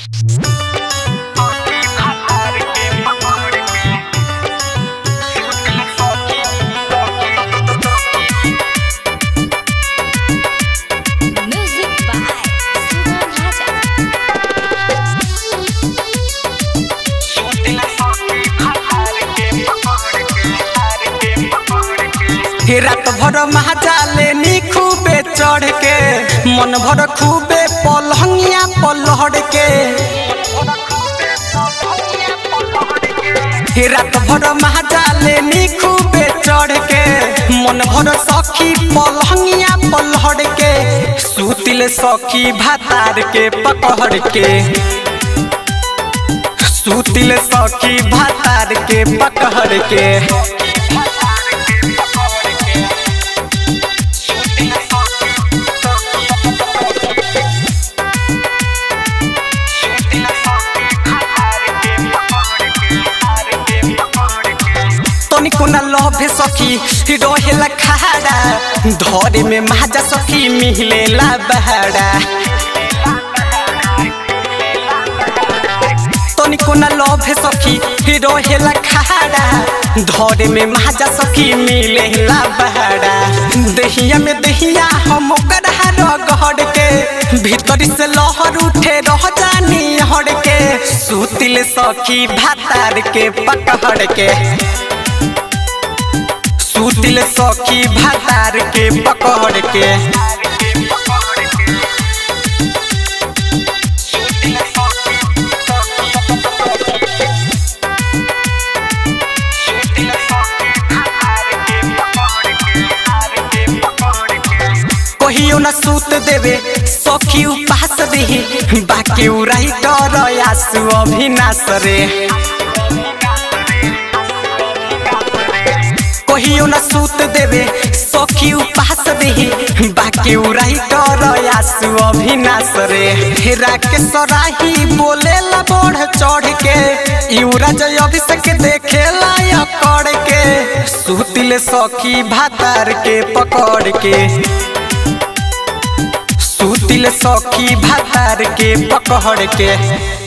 रात भर महाजाले नी खूबे चढ़ के मन भर खूबे पलहंगिया पलहड़ के रात भर महाजाले नी खूबे चढ़ के मन भर सखी पलहंगिया पलहड़ के सूतिल सखी भातार के पकड़ के सूतिल सखी भातार के पकड़ के कोना लोभे सखी रहेला खाड़ा धरे में माजा सखी मिलेला बहाड़ा तनी कोना लोभे सखी रहेला खाड़ा धरे में माजा सखी मिलेला बहाड़ा दहिया में दहिया हम ओकरा रगड़ के भीतर से लहर उठे रह जानी हड़ के सूतिल सखी भातार के पकड़ के सूतिल सखी भातार के पकड़ के कहियो न सूत देवे सखी उपास देही बाकी उराई डर आसु अभिनाश रे कहियो न सूत देवे सखी उपास देही बाकी उराई डर आसु अभिनाश रे हेरा के सराही बोलेला बढ़ चढ़ के युवराज अभिषेक देखेला अकड़ के सूतिल सखी भातार के पकड़ के सूतिल सखी भातार के पकड़ के।